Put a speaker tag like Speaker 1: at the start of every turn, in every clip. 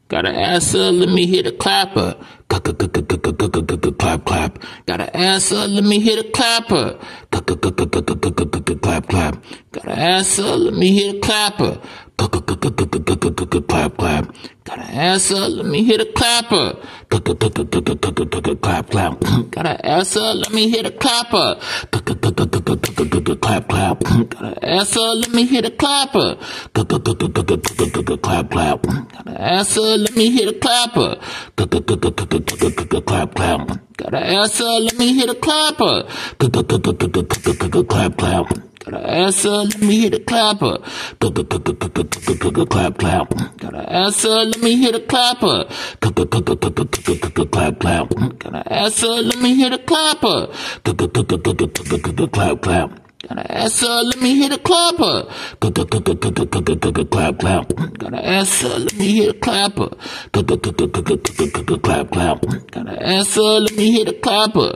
Speaker 1: Got an answer, let me hit a clapper. Clap, clap. Got an answer, let me hit a clapper. Clap, clap. Got an answer, let me hit a clapper. Clap, clap. Got an answer, let me hit a clapper. Clap, clap. Got an answer, let me hit a clapper. Clap, clap. Got an answer, let me hit a clapper. Clap, clap. Got an answer, let me hit a clapper. Clap, clap. Got an answer, let me hit a clapper. Clap, clap. Got an answer, let me hit a clapper. Clap, clap. Got an answer, let me hit a clapper. Clap, clap. Got an answer, let me hit a clapper. Clap, clap. Got an answer, let me hit a clapper. Clap, clap. Got an answer, let me hit a clapper. Clap, clap. Got an answer, let me hit a clapper.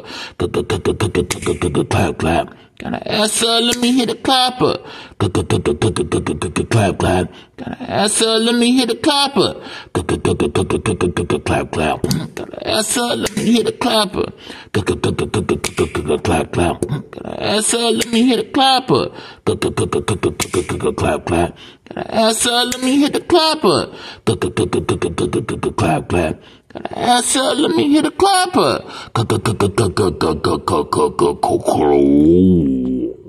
Speaker 1: Clap, clap. Got an answer, let me hit a clapper. Clap, clap. Got an answer, let me hit a clapper. Clap, clap. Got an answer, let me hit a clapper. Clap, clap. Got an answer, let me hit a clapper. Clap, clap. Got an answer, let me hit a clapper. Clap, clap. Got an answer, let me hit a clapper.